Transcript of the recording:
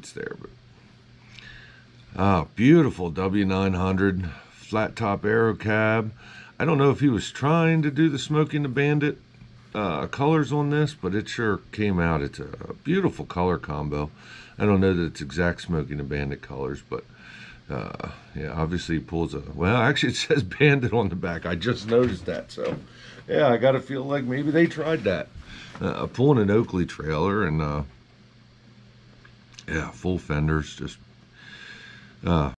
lights there, but beautiful W900 flat top aero cab. I don't know if he was trying to do the Smoking the Bandit colors on this, but it sure came out. It's a beautiful color combo. I don't know that it's exact Smoking the Bandit colors, but yeah, obviously he pulls a, well, actually it says Bandit on the back. I just noticed that, so yeah, I gotta feel like maybe they tried that. Pulling an Oakley trailer, and yeah, full fenders, just